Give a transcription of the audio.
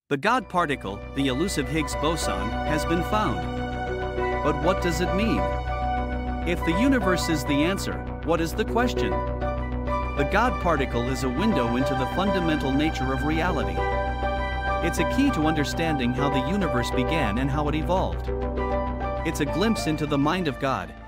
The God particle, the elusive Higgs boson, has been found. But what does it mean? If the universe is the answer, what is the question? The God particle is a window into the fundamental nature of reality. It's a key to understanding how the universe began and how it evolved. It's a glimpse into the mind of God,